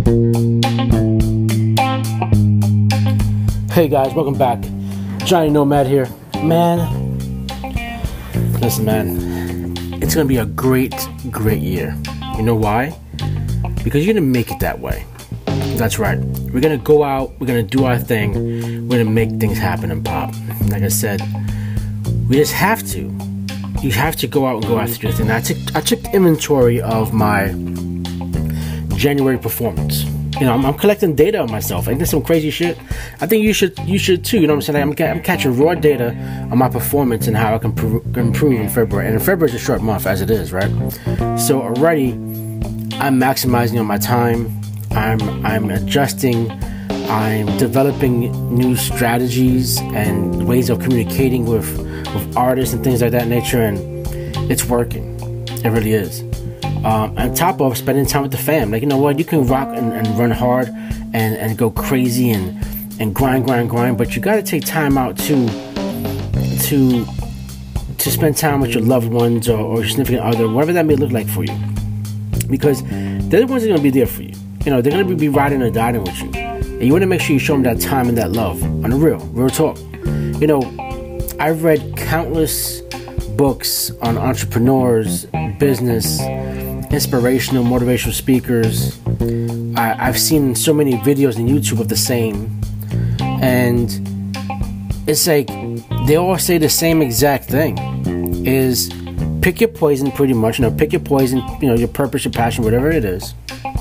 Hey guys, welcome back. Johnny Nomad here. Man, listen man, it's gonna be a great year. You know why? Because you're gonna make it that way. That's right. We're gonna go out, we're gonna do our thing, we're gonna make things happen and pop. Like I said, we just have to. You have to go out and go after your thing. I took inventory of my January performance. You know, I'm collecting data on myself. I did some crazy shit. I think you should too. You know what I'm saying? I'm catching raw data on my performance and how I can improve in February. And February is a short month, as it is, right? So already, I'm maximizing on my time. I'm adjusting. I'm developing new strategies and ways of communicating with artists and things like that nature, and it's working. It really is. On top of spending time with the fam, like, you know what, you can rock and run hard and go crazy and grind, but you got to take time out to spend time with your loved ones or your significant other, whatever that may look like for you, because they're the ones that are going to be there for you. You know, they're going to be riding or dying with you, and you want to make sure you show them that time and that love on the real talk. You know, I've read countless books on entrepreneurs, business, inspirational, motivational speakers. I've seen so many videos on YouTube of the same, and it's like they all say the same exact thing: is pick your poison, pretty much. You know, pick your poison. You know, your purpose, your passion, whatever it is.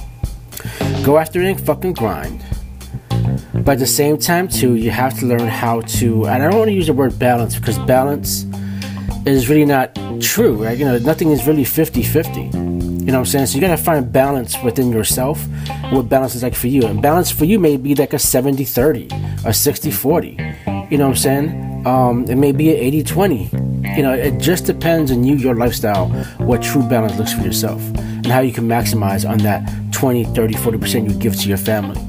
Go after it and fucking grind. But at the same time, too, you have to learn how to. And I don't want to use the word balance, because balance is really not true, right? You know, nothing is really 50-50. You know what I'm saying? So you gotta find balance within yourself, what balance is like for you. And balance for you may be like a 70-30, a 60-40. You know what I'm saying? It may be an 80-20. You know, it just depends on you, your lifestyle, what true balance looks for yourself, and how you can maximize on that 20, 30, 40% you give to your family.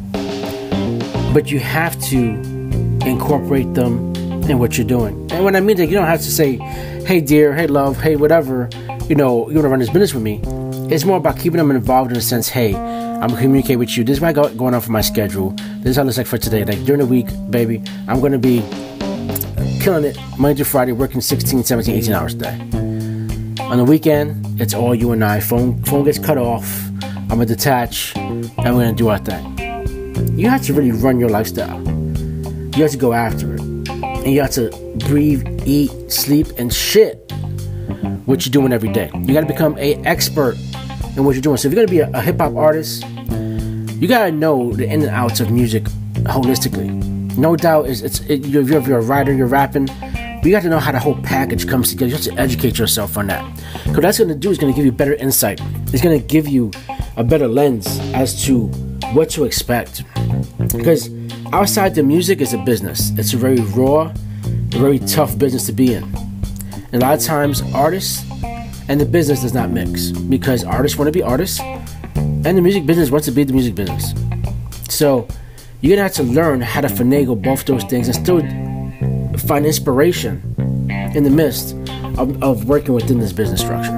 But you have to incorporate them in what you're doing. And when I mean that, you don't have to say, hey dear, hey love, hey whatever, you know, you want to run this business with me. It's more about keeping them involved in the sense, hey, I'm going to communicate with you. This is what I got going on for my schedule. This is how it looks like for today. Like during the week, baby, I'm going to be killing it Monday through Friday, working 16, 17, 18 hours a day. On the weekend, it's all you and I. Phone gets cut off. I'm going to detach, and we're going to do our thing. You have to really run your lifestyle. You have to go after it. And you have to breathe, eat, sleep, and shit what you're doing every day. You got to become an expert in what you're doing. So if you're going to be a hip-hop artist, you got to know the in and outs of music holistically. No doubt, if you're a writer, you're rapping, but you got to know how the whole package comes together. You have to educate yourself on that. Because what that's going to do is going to give you better insight. It's going to give you a better lens as to what to expect. Because outside the music is a business. It's a very raw, very tough business to be in. And a lot of times, artists and the business does not mix, because artists want to be artists, and the music business wants to be the music business. So you're gonna have to learn how to finagle both those things and still find inspiration in the midst of working within this business structure.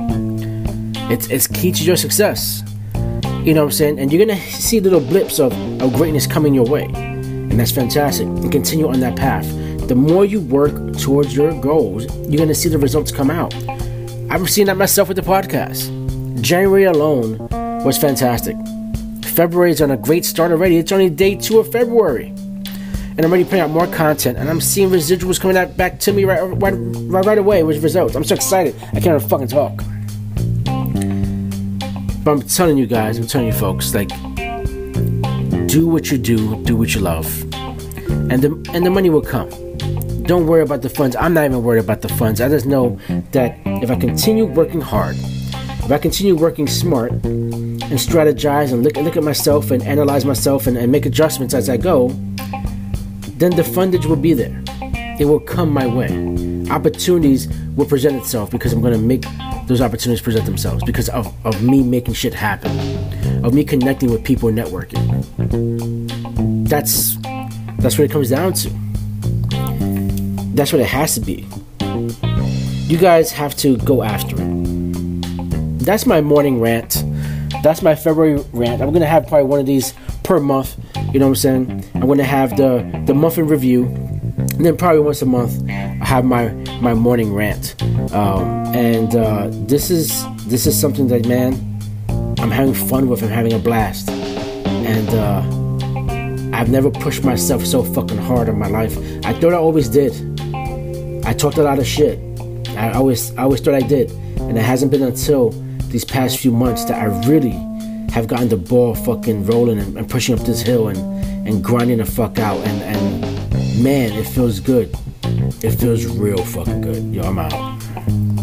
It's key to your success. You know what I'm saying? And you're gonna see little blips of greatness coming your way, and that's fantastic. And continue on that path. The more you work towards your goals, you're going to see the results come out. I've seen that myself with the podcast. January alone was fantastic. February is on a great start already. It's only day 2 of February. And I'm already putting out more content, and I'm seeing residuals coming back to me right away with results. I'm so excited. I can't even fucking talk. But I'm telling you guys, I'm telling you folks, like, do what you do what you love. And the money will come. Don't worry about the funds. I'm not even worried about the funds. I just know that if I continue working hard, if I continue working smart and strategize and look at myself and analyze myself and make adjustments as I go, then the fundage will be there. It will come my way. Opportunities will present itself because I'm going to make those opportunities present themselves because of me making shit happen, of me connecting with people and networking. That's what it comes down to. That's what it has to be. You guys have to go after it. That's my morning rant. that's my February rant. I'm gonna have probably one of these per month. You know what I'm saying? I'm gonna have the month in review, and then probably once a month I have my morning rant. This is something that, man, I'm having fun with. I'm having a blast, and I've never pushed myself so fucking hard in my life. I thought I always did. I talked a lot of shit. I always thought I did, and it hasn't been until these past few months that I really have gotten the ball fucking rolling and pushing up this hill and grinding the fuck out, and man, it feels good. It feels real fucking good. Yo, I'm out.